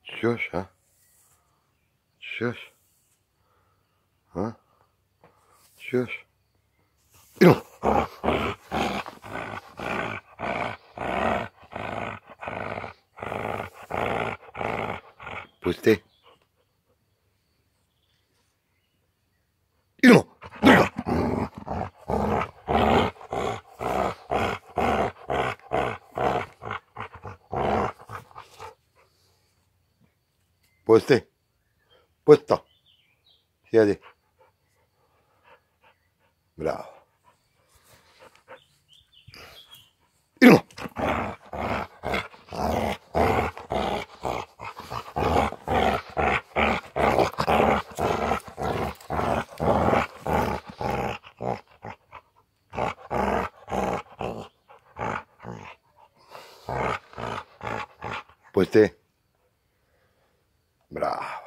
Shush, huh? Shush. Huh? Shush. Idemo. Pusti. Idemo. Druga. Pusti. Pusto. Sjedi. Bravo. Idemo. Pusti. Bravo.